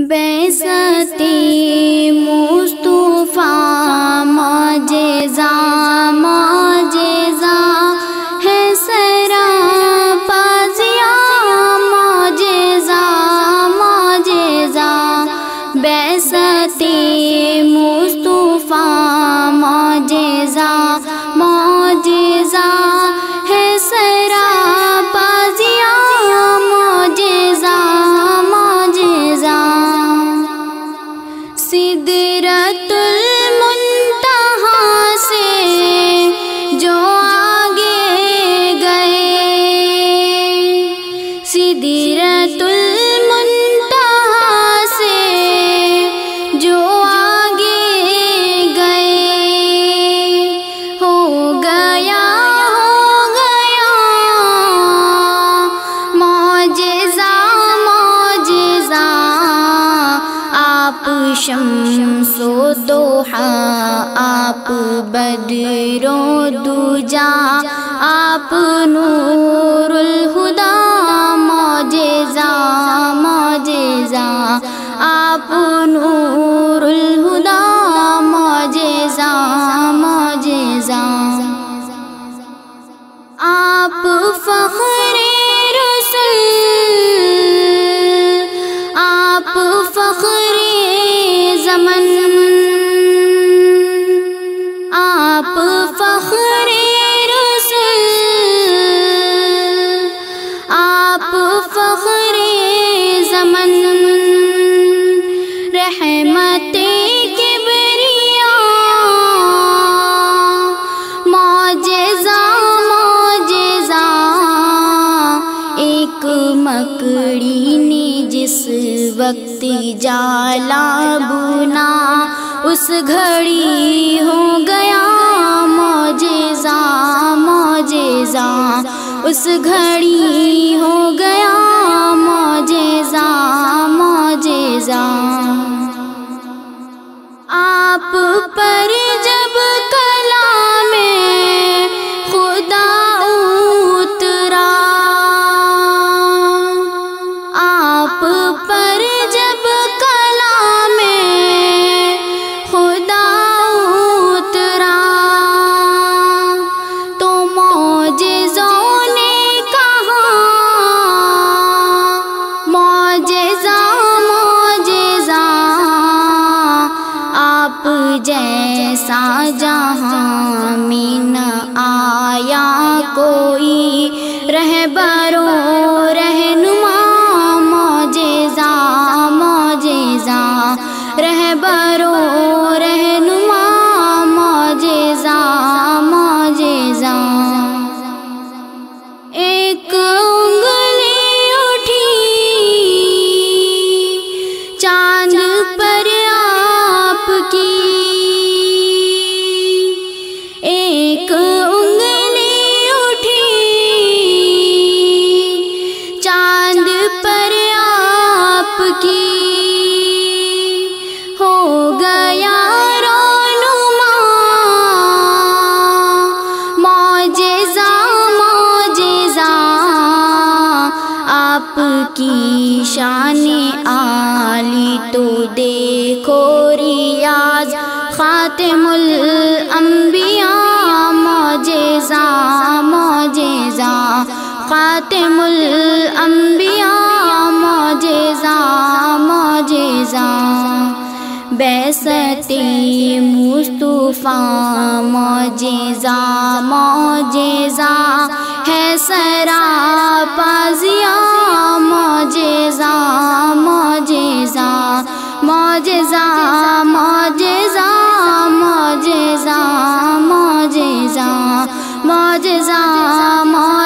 بعثت مصطفیٰ معجزہ معجزہ ہے سراپا ضیاء معجزہ معجزہ بعثت مصطفیٰ معجزہ معجزہ ہے سراپا ضیاء معجزہ معجزہ سدرۃ المنتہا سے جو آگے گئے سدرۃ المنتہا سے جو آگے گئے ہو گیا معجزہ معجزہ آپ شمس و ضحیٰ آپ بدر و دجا آپ نور الہدیٰ معجزہ معجزہ آپ نور الہدیٰ معجزہ معجزہ آپ فخر رسول آپ فخر زمن آپ فخر رسول آپ فخر زمن رحمت کبریا معجزہ معجزہ ایک مکڑی نے جس وقت جالا بنا اس گھڑی ہو گیا معجزہ معجزہ اس گھڑی ہو گیا معجزہ معجزہ آپ پر جب کلام خدا اترا آپ پر جب کلام خدا اترا تو معجزوں نے کہا معجزہ معجزہ آپ جیسا جہاں میں نہ آیا کوئی رہبر و رہنما معجزہ معجزہ رہبر و رہنما معجزہ معجزہ ایک انگلی اٹھی چاند پر آپ کی ایک انگلی اٹھی چاند پر آپ کی ہو گیا رونما معجزہ معجزہ آپ کی شان عالی تو دیکھو ریاض خاتم الانبیاء معجزہ معجزہ خاتم الانبیاء معجزہ معجزہ بعثت مصطفیٰ معجزہ معجزہ ہے سراپا ضیاء معجزہ معجزہ معجزہ معجزہ معجزہ معجزہ معجزہ